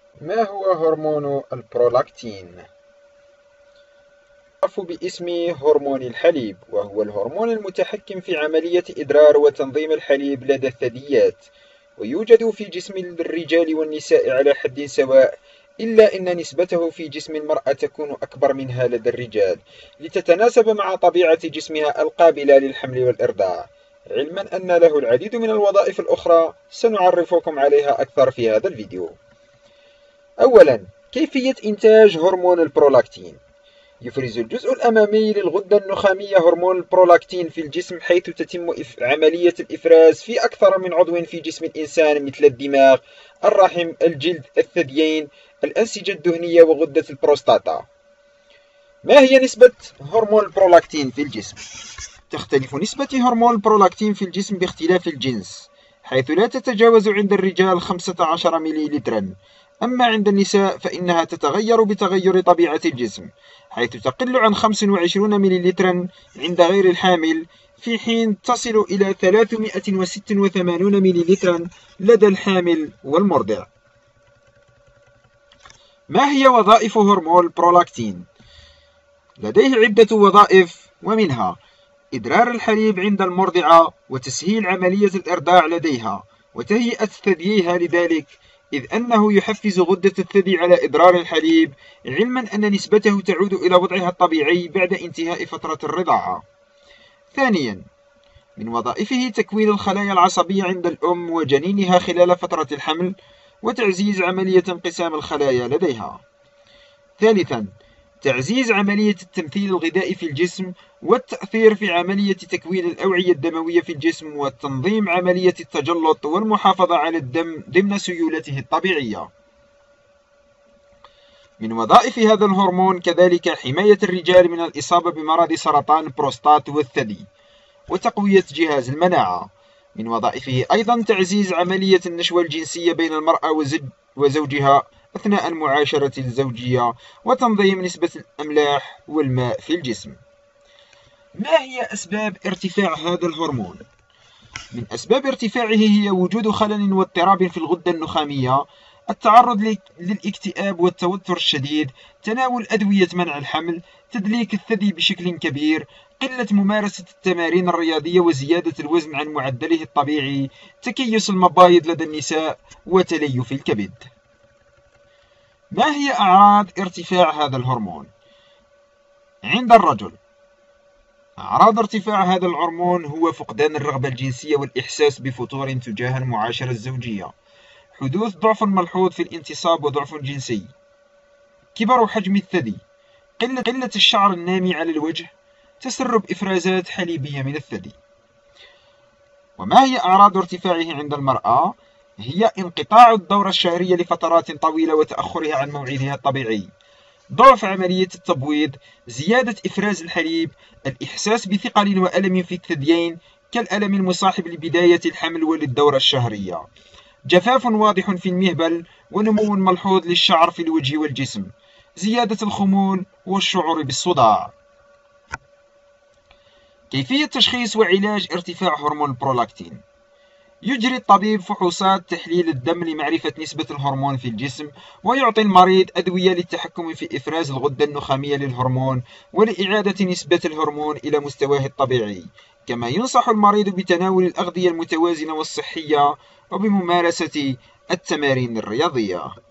ما هو هرمون البرولاكتين؟ يعرف باسم هرمون الحليب، وهو الهرمون المتحكم في عملية إدرار وتنظيم الحليب لدى الثدييات، ويوجد في جسم الرجال والنساء على حد سواء، إلا أن نسبته في جسم المرأة تكون أكبر منها لدى الرجال، لتتناسب مع طبيعة جسمها القابلة للحمل والإرضاع، علما أن له العديد من الوظائف الأخرى سنعرفكم عليها أكثر في هذا الفيديو. أولا، كيفية إنتاج هرمون البرولاكتين. يفرز الجزء الأمامي للغدة النخامية هرمون البرولاكتين في الجسم، حيث تتم عملية الإفراز في أكثر من عضو في جسم الإنسان، مثل الدماغ، الرحم، الجلد، الثديين، الأنسجة الدهنية، وغدة البروستاتا. ما هي نسبة هرمون البرولاكتين في الجسم؟ تختلف نسبة هرمون البرولاكتين في الجسم باختلاف الجنس، حيث لا تتجاوز عند الرجال 15 مليلترا، أما عند النساء فإنها تتغير بتغير طبيعة الجسم، حيث تقل عن 25 مليلترا عند غير الحامل، في حين تصل إلى 386 مليلترا لدى الحامل والمرضع. ما هي وظائف هرمون البرولاكتين؟ لديه عدة وظائف، ومنها إدرار الحليب عند المرضعة وتسهيل عملية الإرضاع لديها وتهيئة ثدييها لذلك، إذ أنه يحفز غدة الثدي على إدرار الحليب، علما أن نسبته تعود إلى وضعها الطبيعي بعد انتهاء فترة الرضاعة. ثانيا، من وظائفه تكوين الخلايا العصبية عند الأم وجنينها خلال فترة الحمل، وتعزيز عملية انقسام الخلايا لديها. ثالثا، تعزيز عملية التمثيل الغذائي في الجسم، والتأثير في عملية تكوين الأوعية الدموية في الجسم، وتنظيم عملية التجلط والمحافظة على الدم ضمن سيولته الطبيعية. من وظائف هذا الهرمون كذلك حماية الرجال من الإصابة بمرض سرطان البروستات والثدي، وتقوية جهاز المناعة. من وظائفه أيضا تعزيز عملية النشوة الجنسية بين المرأة وزوجها أثناء المعاشرة الزوجية، وتنظيم نسبة الأملاح والماء في الجسم. ما هي أسباب ارتفاع هذا الهرمون؟ من أسباب ارتفاعه هي وجود خلل واضطراب في الغدة النخامية، التعرض للاكتئاب والتوتر الشديد، تناول أدوية منع الحمل، تدليك الثدي بشكل كبير، قلة ممارسة التمارين الرياضية، وزيادة الوزن عن معدله الطبيعي، تكيس المبايض لدى النساء، وتليف الكبد. ما هي أعراض ارتفاع هذا الهرمون؟ عند الرجل، أعراض ارتفاع هذا الهرمون هو فقدان الرغبة الجنسية والإحساس بفتور تجاه المعاشرة الزوجية، حدوث ضعف ملحوظ في الانتصاب وضعف جنسي، كبر حجم الثدي، قلة الشعر النامي على الوجه، تسرب إفرازات حليبية من الثدي. وما هي أعراض ارتفاعه عند المرأة؟ هي انقطاع الدورة الشهرية لفترات طويلة وتأخرها عن موعدها الطبيعي، ضعف عملية التبويض، زيادة إفراز الحليب، الإحساس بثقل وألم في الثديين كالألم المصاحب لبداية الحمل وللدورة الشهرية، جفاف واضح في المهبل، ونمو ملحوظ للشعر في الوجه والجسم، زيادة الخمول والشعور بالصداع. كيفية تشخيص وعلاج ارتفاع هرمون البرولاكتين؟ يجري الطبيب فحوصات تحليل الدم لمعرفة نسبة الهرمون في الجسم، ويعطي المريض أدوية للتحكم في إفراز الغدة النخامية للهرمون ولإعادة نسبة الهرمون إلى مستواه الطبيعي، كما ينصح المريض بتناول الأغذية المتوازنة والصحية وبممارسة التمارين الرياضية.